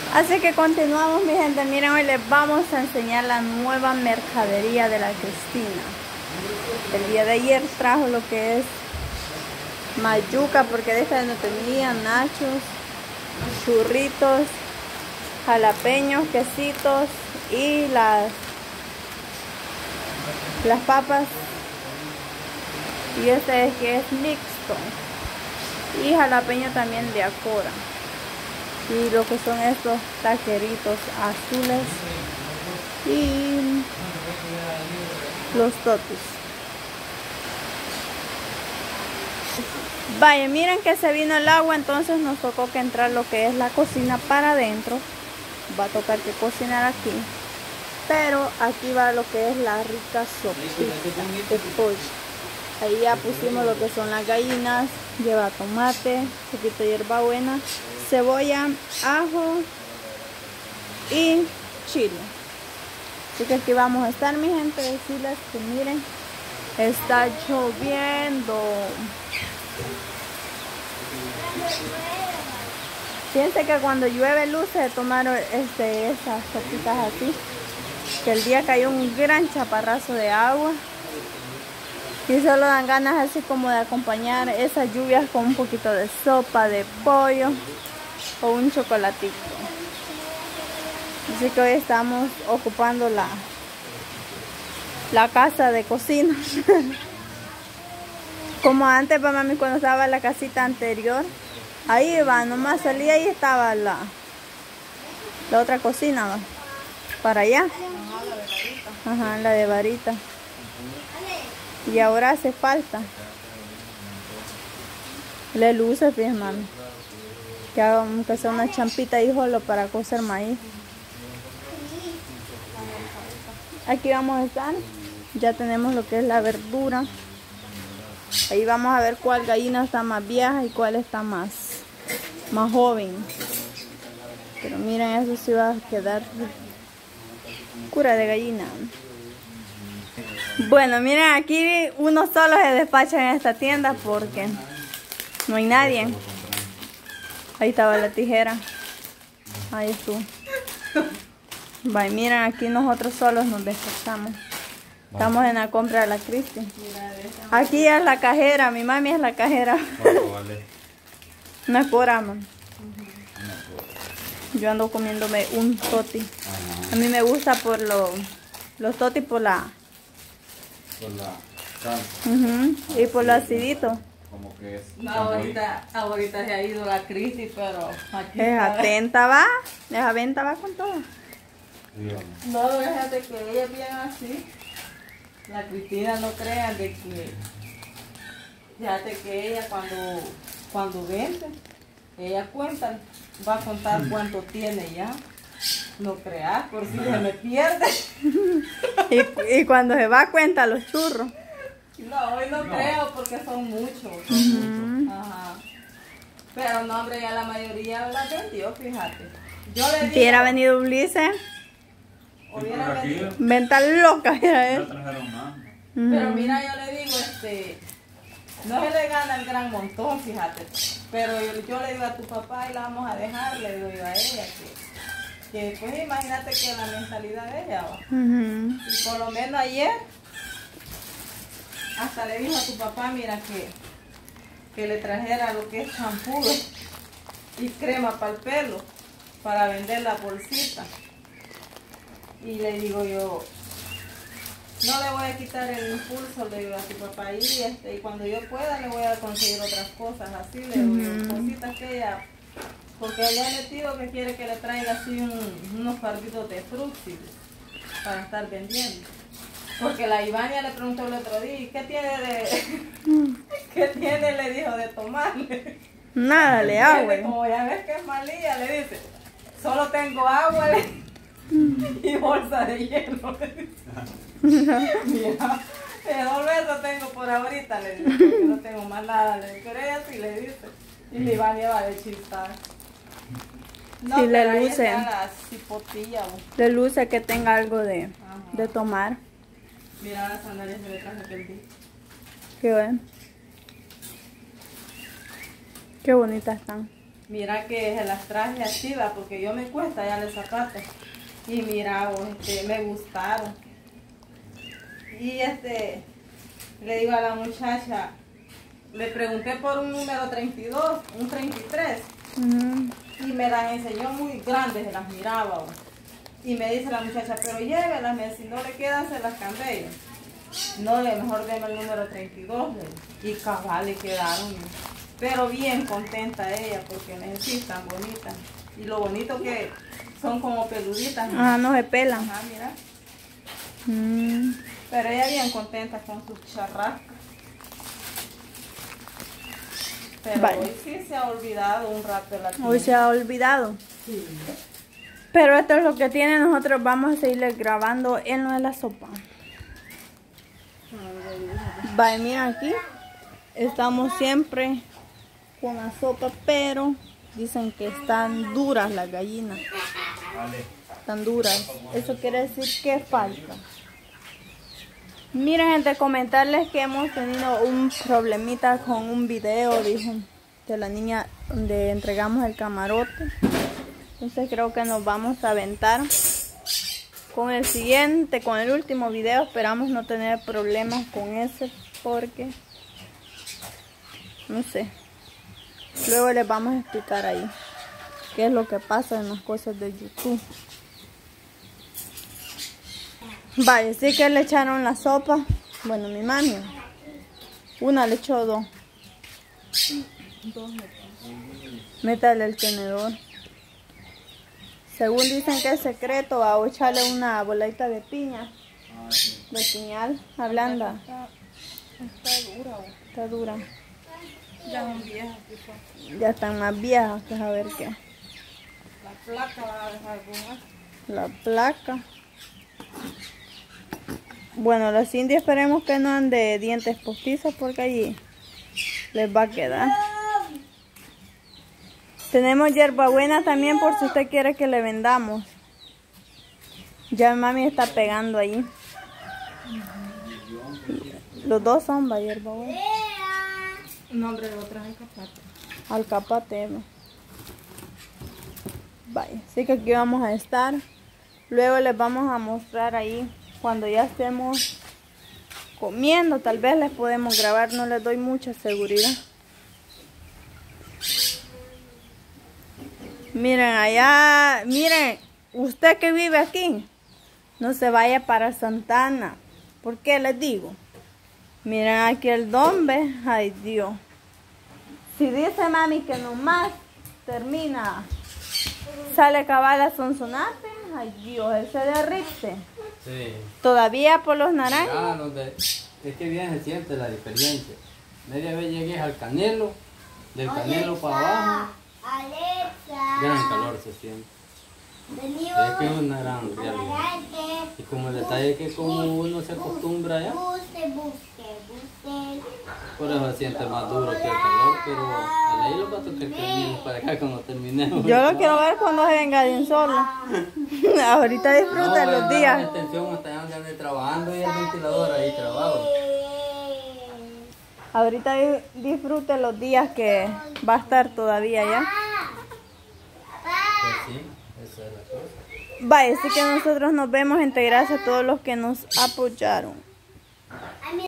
Así que continuamos, mi gente. Miren, hoy les vamos a enseñar la nueva mercadería de la Cristina. El día de ayer trajo lo que es mayuca, porque de esta no tenía, nachos, churritos, jalapeños, quesitos y las papas. Y este es que es mixto. Y jalapeño también de Acora. Y lo que son estos taqueritos azules y los totis. Vaya, miren que se vino el agua, entonces nos tocó que entrar lo que es la cocina para adentro. Va a tocar que cocinar aquí, pero aquí va lo que es la rica sopita de pollo. Ahí ya pusimos lo que son las gallinas, lleva tomate, un poquito de hierbabuena, cebolla, ajo y chile. Así que aquí vamos a estar, mi gente, decirles que miren, está lloviendo. Fíjense que cuando llueve luce de tomar esas sopitas así, que el día cayó un gran chaparrazo de agua. Y solo dan ganas así como de acompañar esas lluvias con un poquito de sopa de pollo o un chocolatito. Así que hoy estamos ocupando la casa de cocina. Como antes, para mami, cuando estaba en la casita anterior, ahí iba, nomás salía y estaba la otra cocina, ¿va? Para allá. Ajá, la de varita. Y ahora hace falta. Le luce, fíjate, mami. Que haga aunque sea una champita y jolo para cocer maíz. Aquí vamos a estar. Ya tenemos lo que es la verdura. Ahí vamos a ver cuál gallina está más vieja y cuál está más joven. Pero miren, eso sí va a quedar cura de gallina. Bueno, miren, aquí uno solo se despacha en esta tienda porque no hay nadie. Ahí estaba la tijera. Ahí estuvo. Vaya, miren, aquí nosotros solos nos despachamos. Estamos en la compra de la Cristi. Aquí es la cajera, mi mami es la cajera. ¿Cuánto vale? Una cora, man. Yo ando comiéndome un toti. A mí me gusta por los totis por la sal. Y por lo acidito. Como que es. No, ahorita se ha ido la crisis, pero aquí Es atenta, va. Esa venta va con todo. no, fíjate que ella es bien así. La Cristina no crea de que, fíjate que ella cuando vende, ella cuenta, va a contar cuánto tiene ya. No creas, por si se me pierde. Y cuando se va cuenta los churros. No, hoy no creo porque son muchos. Ajá. Pero no, hombre, ya la mayoría la vendió, fíjate. Yo le digo, Si hubiera venido Ulises, hubiera vendido. venta loca ya es. Pero mira, yo le digo, no se le gana el gran montón, fíjate. Pero yo le digo a tu papá y la vamos a dejar, le digo yo a ella que pues imagínate que la mentalidad de ella va. Y por lo menos ayer hasta le dijo a tu papá, mira que le trajera lo que es champú y crema para el pelo para vender la bolsita. Y le digo yo, no le voy a quitar el impulso, le digo a tu papá, y cuando yo pueda le voy a conseguir otras cosas así, le digo, cositas que ella, porque le he metido que quiere que le traiga así unos farditos de fruxis para estar vendiendo. Porque la Ivania le preguntó el otro día, ¿qué tiene qué tiene? Le dijo de tomarle. Nada, le hago. Como ya ves que es malía, le dice, solo tengo agua y bolsa de hielo. Mira, de eso tengo por ahorita, le dice, porque no tengo más nada, le dice, pero ella sí le dice. Y la Ivania va de chistar. No, sí, pero le ahí luce. está la cipotilla. Le luce que tenga algo de tomar. Mira las sandalias que le traje aquel día. Qué bueno. Qué bonitas están. mira que se las traje así, ¿va? Porque yo me cuesta ya los zapatos. Y mira, me gustaron. Y le digo a la muchacha, le pregunté por un número 32, un 33. Y me las enseñó muy grandes, se las miraba. Y me dice la muchacha, pero llévelas, si no le quedan, se las cambio. No, mejor deme el número 32. Y cabal le quedaron. Pero bien contenta ella, porque necesitan bonitas. Y lo bonito que son como peluditas. Ah, no se pelan. Ajá, mira. Pero ella bien contenta con sus charrascas. Pero vale. Hoy sí se ha olvidado un rato la tienda. Hoy se ha olvidado. Sí. Pero esto es lo que tiene. Nosotros vamos a seguirle grabando en lo de la sopa. Vale, mira aquí. Estamos siempre con la sopa, pero dicen que están duras las gallinas. Están duras. Eso quiere decir que falta. Miren, gente, comentarles que hemos tenido un problemita con un video, dijo, de la niña donde entregamos el camarote. Entonces creo que nos vamos a aventar con el siguiente, con el último video. Esperamos no tener problemas con ese porque, no sé. Luego les vamos a explicar ahí qué es lo que pasa en las cosas de YouTube. Vale, sí que le echaron la sopa. Bueno, mi mami. Una le echó dos. Métale el tenedor. Según dicen que es secreto, va a echarle una boladita de piña. De piñal, blanda. Está dura. Está dura. Ya son viejas, Ya están más viejas, que a ver qué. La placa va a dejar buena. La placa. Bueno, los indios esperemos que no anden de dientes postizos porque allí les va a quedar. Tenemos hierbabuena también por si usted quiere que le vendamos. Ya mami está pegando ahí. Los dos son hierbabuena. Nombre de otras alcapates. Alcapate. Vaya, así que aquí vamos a estar. Luego les vamos a mostrar ahí cuando ya estemos comiendo. Tal vez les podemos grabar, no les doy mucha seguridad. Miren allá, miren, usted que vive aquí, no se vaya para Santana. ¿Por qué les digo? Miren aquí el dombe, ay Dios. Si dice mami que nomás termina, sale cabal a Sonsonate, ay Dios, él se derrite. Sí. Todavía por los naranjos. Ya, es que bien se siente la diferencia. Media vez llegué al Canelo, del Canelo para abajo, gran calor se siente. Es que es una gran realidad. Y como el detalle es que como uno se acostumbra ya, por eso se siente más duro que el calor, pero a la isla va a tocar que venimos para acá cuando terminemos. Yo lo quiero ver cuando se venga de un solo. Ahorita disfruta no, los días. No, atención, hasta allá donde ande trabajando y el ventilador ahí trabajo. Ahorita disfrute los días que va a estar todavía ya. Pues sí, esa es la cosa. Vaya, así que nosotros nos vemos, gente. Gracias a todos los que nos apoyaron.